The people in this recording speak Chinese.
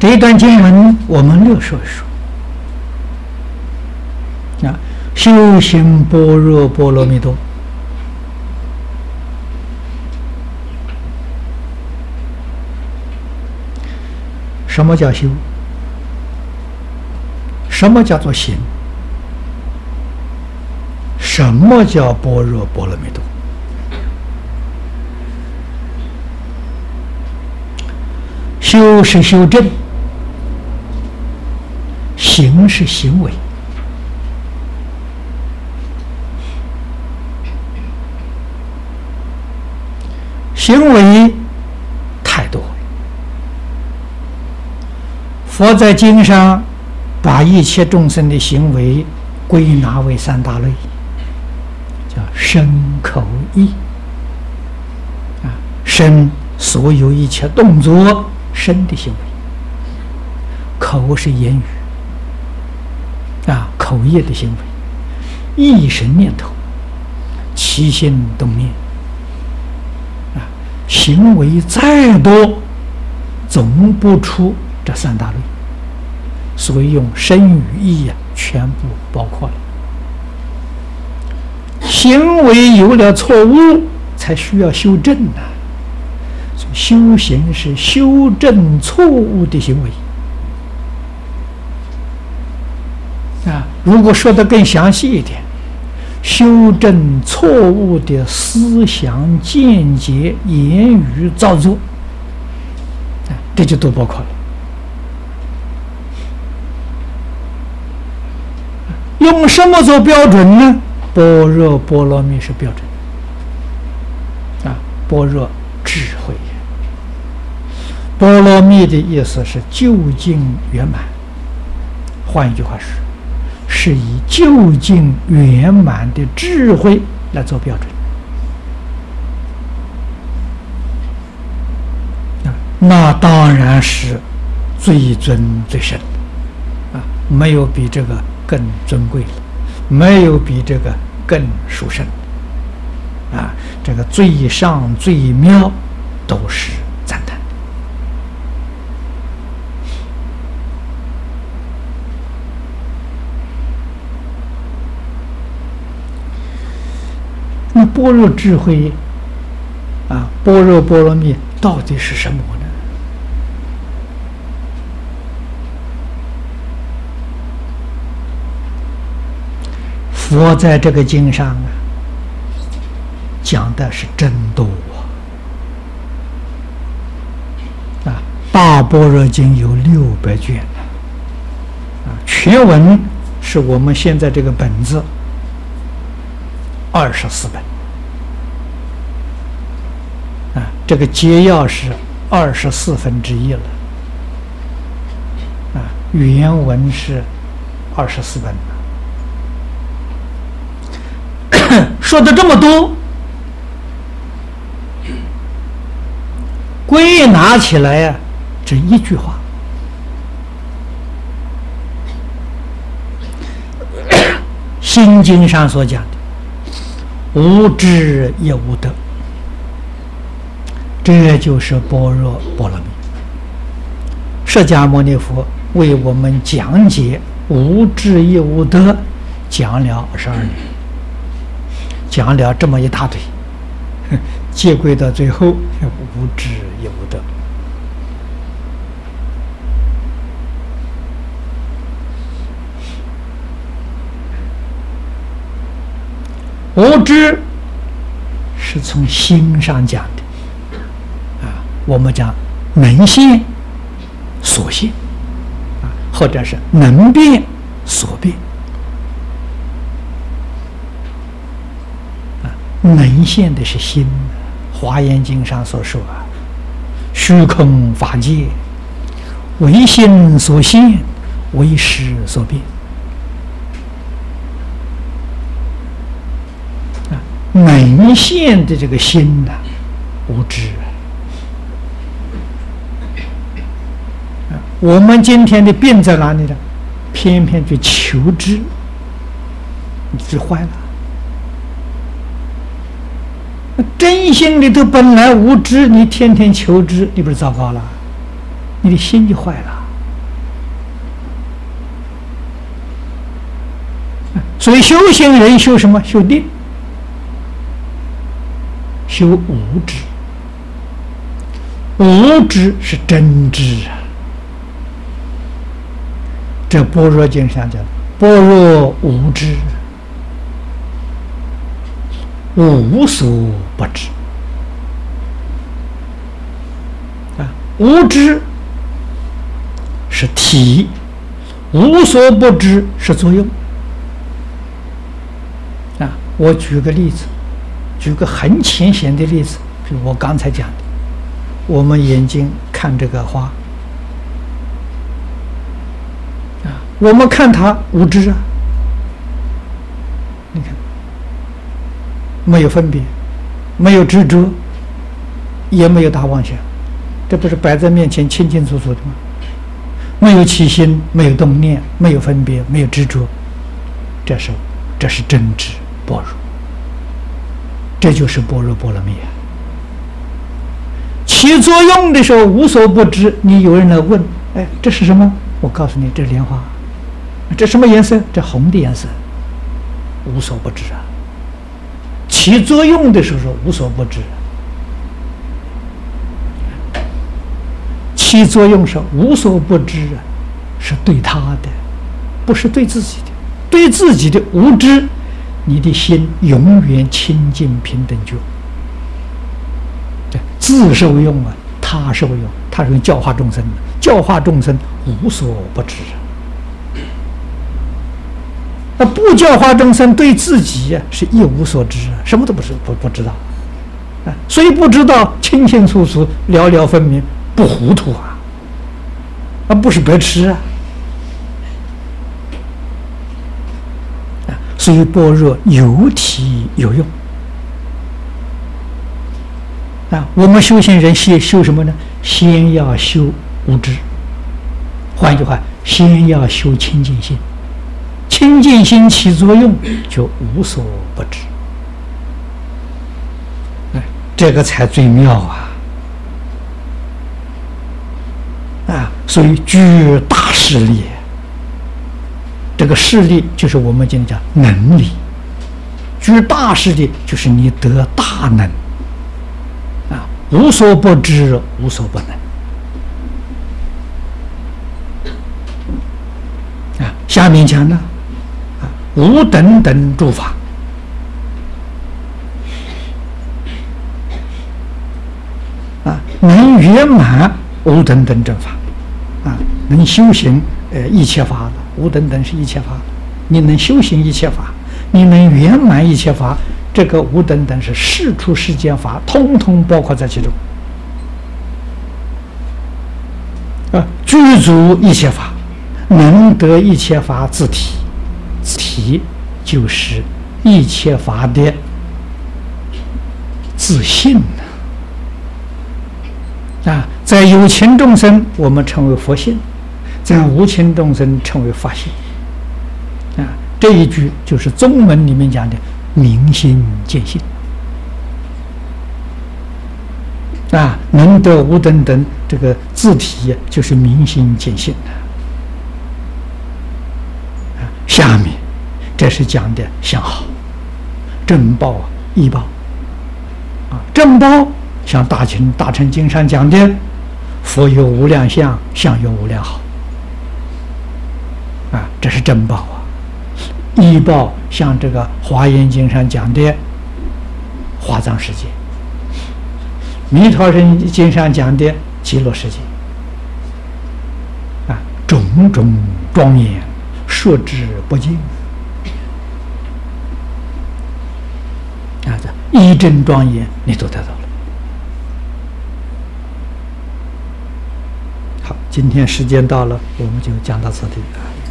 这一段经文我们略说一说。修行般若波罗蜜多，什么叫修？什么叫做行？什么叫般若波罗蜜多？修是修正，行是行为。行为太多，佛在经上把一切众生的行为归纳为三大类，叫身口意。身所有一切动作，身的行为；口是言语，口业的行为；意是念头，起心动念。行为再多，总不出这三大类，所以用身语意全部包括了。行为有了错误，才需要修正呢。所以修行是修正错误的行为。如果说得更详细一点，修正错误的思想、见解、言语、造作，这就都包括了。用什么做标准呢？般若波罗蜜是标准。般若智慧，波罗蜜的意思是究竟圆满。换一句话说，是以究竟圆满的智慧来做标准，那当然是最尊最圣没有比这个更尊贵了，没有比这个更殊胜这个最上最妙都是赞叹。那般若智慧般若波罗蜜到底是什么呢？佛在这个经上讲的是真多大般若经有600卷全文是我们现在这个本子24本这个节要是1/24了原文是24本说的这么多，归纳起来这一句话，心经上所讲的无智也无得，这就是般若波罗蜜。释迦牟尼佛为我们讲解无智也无得，讲了22年，讲了这么一大堆，结归到最后无智也无得。无知是从心上讲的我们讲能现所现或者是能变所变能现的是心。华严经上所说虚空法界为心所现，为识所变能现的这个心无知我们今天的病在哪里呢？偏偏去求知，你知坏了。真心里头本来无知，你天天求知，你不是糟糕了？你的心就坏了。 所以修行人修什么？修定，修无知。无知是真知啊！这般若经上讲，般若无知，无所不知啊！无知是体，无所不知是作用啊！我举个例子，举个很浅显的例子，比如我刚才讲的，我们眼睛看这个花啊，我们看它无知啊，你看没有分别，没有执着，也没有大妄想，这不是摆在面前清清楚楚的吗？没有起心，没有动念，没有分别，没有执着，这是真知般若，这就是般若波罗蜜啊。起作用的时候无所不知，你有人来问，哎，这是什么？我告诉你，这是莲花。这什么颜色？这红的颜色。无所不知啊。起作用的时候无所不知，起作用时无所不知啊，是对他的，不是对自己的。对自己的无知，你的心永远清净平等觉。自受用啊，他受用，他是教化众生的，教化众生无所不知啊。那不教化众生，对自己啊是一无所知啊，什么都不知道啊，所以不知道清清楚楚，了了分明，不糊涂啊，不是白痴啊。所以般若有体有用。我们修行人先修什么呢？先要修无知，换句话，先要修清净心。清净心起作用，就无所不知。这个才最妙啊！所以具大势力，这个势力就是我们今天讲能力。具大势力就是你得大能。无所不知，无所不能啊！下面讲呢，无等等诸法能圆满无等等正法能修行一切法的，无等等是一切法，你能修行一切法，你能圆满一切法。这个无等等是世出世间法，通通包括在其中具足一切法，能得一切法自体，自体就是一切法的自信在有情众生我们称为佛性，在无情众生称为法性这一句就是宗门里面讲的明心见性能得无等等，这个自体就是明心见性下面这是讲的相好、正报依报正报像大乘经上讲的，佛有无量相，相有无量好这是正报依报像这个华严经上讲的华藏世界，弥陀人经上讲的极乐世界种种庄严，说之不尽这一真庄严你都得到了。好，今天时间到了，我们就讲到此地